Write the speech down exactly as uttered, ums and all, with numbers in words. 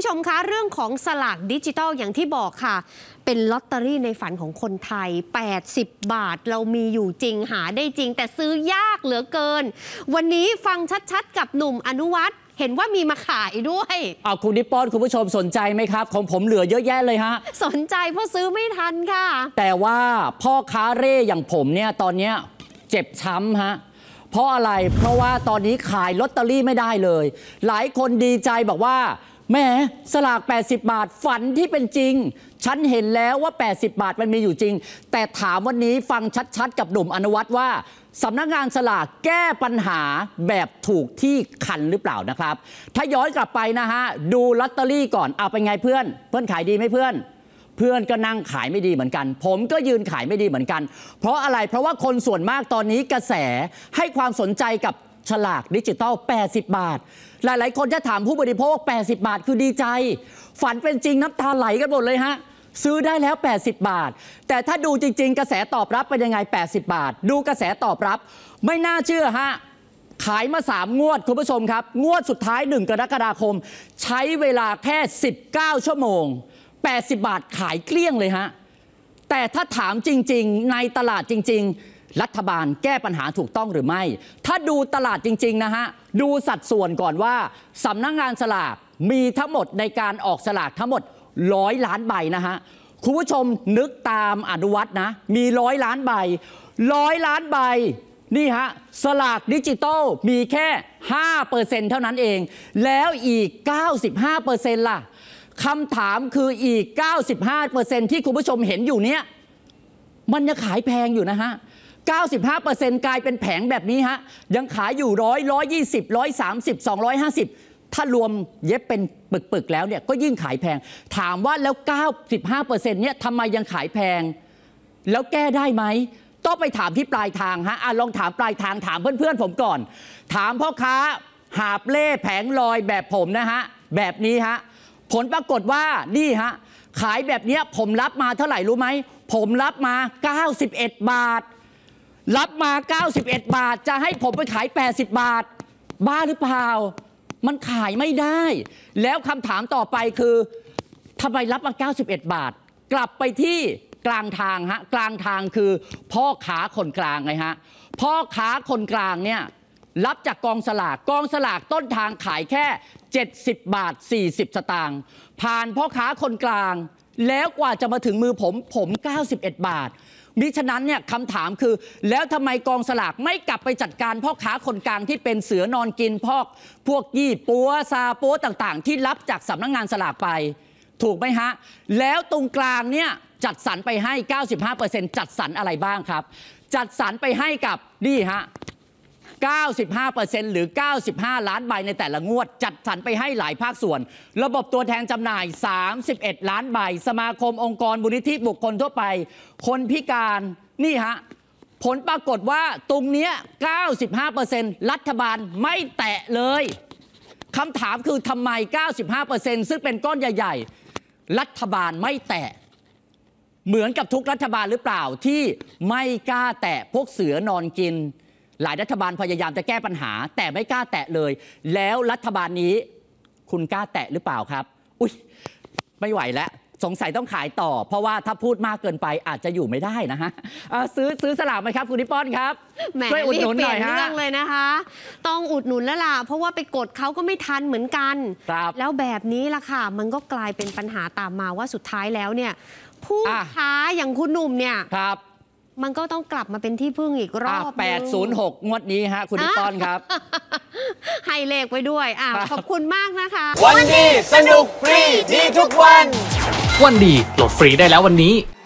ผู้ชมคะเรื่องของสลากดิจิทัลอย่างที่บอกค่ะเป็นลอตเตอรี่ในฝันของคนไทยแปดสิบบาทเรามีอยู่จริงหาได้จริงแต่ซื้อยากเหลือเกินวันนี้ฟังชัดๆกับหนุ่มอนุวัฒน์เห็นว่ามีมาขายด้วยเอาคุณนิปปอนคุณผู้ชมสนใจไหมครับของผมเหลือเยอะแยะเลยฮะสนใจเพราะซื้อไม่ทันค่ะแต่ว่าพ่อค้าเร่อย่างผมเนี่ยตอนนี้เจ็บช้ำฮะเพราะอะไรเพราะว่าตอนนี้ขายลอตเตอรี่ไม่ได้เลยหลายคนดีใจบอกว่าแหมสลากแปดสิบบาทฝันที่เป็นจริงฉันเห็นแล้วว่าแปดสิบบาทมันมีอยู่จริงแต่ถามวันนี้ฟังชัดๆกับหนุ่มอนุวัฒน์ว่าสำนักงานสลากแก้ปัญหาแบบถูกที่คันหรือเปล่านะครับถ้าย้อนกลับไปนะฮะดูลอตเตอรี่ก่อนเอาไปไงเพื่อนเพื่อนขายดีไหมเพื่อนเพื่อนก็นั่งขายไม่ดีเหมือนกันผมก็ยืนขายไม่ดีเหมือนกันเพราะอะไรเพราะว่าคนส่วนมากตอนนี้กระแสให้ความสนใจกับฉลากดิจิตอลแปดสิบบาทหลายๆคนจะถามผู้บริโภคแปดสิบบาทคือดีใจฝันเป็นจริงน้ำตาไหลกันหมดเลยฮะซื้อได้แล้วแปดสิบบาทแต่ถ้าดูจริงๆกระแสตอบรับเป็นยังไงแปดสิบบาทดูกระแสตอบรับไม่น่าเชื่อฮะขายมาสามงวดคุณผู้ชมครับงวดสุดท้ายหนึ่งกรกฎาคมใช้เวลาแค่สิบเก้าชั่วโมงแปดสิบบาทขายเกลี้ยงเลยฮะแต่ถ้าถามจริงๆในตลาดจริงๆรัฐบาลแก้ปัญหาถูกต้องหรือไม่ถ้าดูตลาดจริงๆนะฮะดูสัดส่วนก่อนว่าสำนักงานสลากมีทั้งหมดในการออกสลากทั้งหมดร้อยล้านใบนะฮะคุณผู้ชมนึกตามอนุวัฒน์นะมีร้อยล้านใบร้อยล้านใบนี่ฮะสลากดิจิตอลมีแค่ ห้าเปอร์เซ็นต์ เท่านั้นเองแล้วอีก เก้าสิบห้าเปอร์เซ็นต์ ล่ะคำถามคืออีก เก้าสิบห้าเปอร์เซ็นต์ ที่คุณผู้ชมเห็นอยู่เนี้ยมันยังขายแพงอยู่นะฮะ เก้าสิบห้าเปอร์เซ็นต์ กลายเป็นแผงแบบนี้ฮะยังขายอยู่ร้อย ร้อยยี่สิบ ร้อยสามสิบ สองร้อยห้าสิบถ้ารวมเย็บเป็นปึกๆแล้วเนี่ยก็ยิ่งขายแพงถามว่าแล้ว เก้าสิบห้าเปอร์เซ็นต์ เนี่ยทำไมยังขายแพงแล้วแก้ได้ไหมต้องไปถามที่ปลายทางฮะอ่ะลองถามปลายทางถามเพื่อนๆผมก่อนถามพ่อค้าหาบเล่แผงลอยแบบผมนะฮะแบบนี้ฮะผลปรากฏว่านี่ฮะขายแบบนี้ผมรับมาเท่าไหร่รู้ไหมผมรับมาเก้าสิบเอ็ดบาทรับมาเก้าสิบเอ็ดบาทจะให้ผมไปขายแปดสิบบาทบ้าหรือเปล่ามันขายไม่ได้แล้วคำถามต่อไปคือทำไมรับมาเก้าสิบเอ็ดบาทกลับไปที่กลางทางฮะกลางทางคือพ่อค้าคนกลางไงฮะพ่อค้าคนกลางเนี่ยรับจากกองสลากกองสลากต้นทางขายแค่เจ็ดสิบบาทสี่สิบสตางค์ผ่านพ่อค้าคนกลางแล้วกว่าจะมาถึงมือผมผมเก้าสิบเอ็ดบาทมิฉะนั้นเนี่ยคำถามคือแล้วทำไมกองสลากไม่กลับไปจัดการพ่อค้าคนกลางที่เป็นเสือนอนกินพอกพวกยี่ปัวซาปัวต่างๆที่รับจากสำนักงานสลากไปถูกไหมฮะแล้วตรงกลางเนี่ยจัดสรรไปให้ เก้าสิบห้าเปอร์เซ็นต์ จัดสรรอะไรบ้างครับจัดสรรไปให้กับนี่ฮะเก้าสิบห้าเปอร์เซ็นต์ หรือเก้าสิบห้าล้านใบในแต่ละงวดจัดสรรไปให้หลายภาคส่วนระบบตัวแทนจำหน่ายสามสิบเอ็ดล้านใบสมาคมองค์กรมูลนิธิบุคคลทั่วไปคนพิการนี่ฮะผลปรากฏว่าตรงเนี้ย เก้าสิบห้าเปอร์เซ็นต์ รัฐบาลไม่แตะเลยคำถามคือทำไม เก้าสิบห้าเปอร์เซ็นต์ ซึ่งเป็นก้อนใหญ่ๆรัฐบาลไม่แตะเหมือนกับทุกรัฐบาลหรือเปล่าที่ไม่กล้าแตะพวกเสือนอนกินหลายรัฐบาลพยายามจะแก้ปัญหาแต่ไม่กล้าแตะเลยแล้วรัฐบาลนี้คุณกล้าแตะหรือเปล่าครับอุ๊ยไม่ไหวแล้วสงสัยต้องขายต่อเพราะว่าถ้าพูดมากเกินไปอาจจะอยู่ไม่ได้นะฮะซื้อซื้อสลากไหมครับคุณนิปปอนครับช่วยอุดหนุนหน่อยฮะเรื่องเลยนะคะต้องอุดหนุนแล้วล่ะเพราะว่าไปกดเขาก็ไม่ทันเหมือนกันแล้วแบบนี้ล่ะค่ะมันก็กลายเป็นปัญหาตามมาว่าสุดท้ายแล้วเนี่ยผู้ค้าอย่างคุณหนุ่มเนี่ยครับมันก็ต้องกลับมาเป็นที่พึ่งอีกรอบแปดศูนย์หกงวดนี้ฮะคุณนิปปอนครับให้เลขไว้ด้วยอ่ะขอบคุณมากนะคะวันดีสนุกฟรีดีทุกวันวันดีโหลดฟรีได้แล้ววันนี้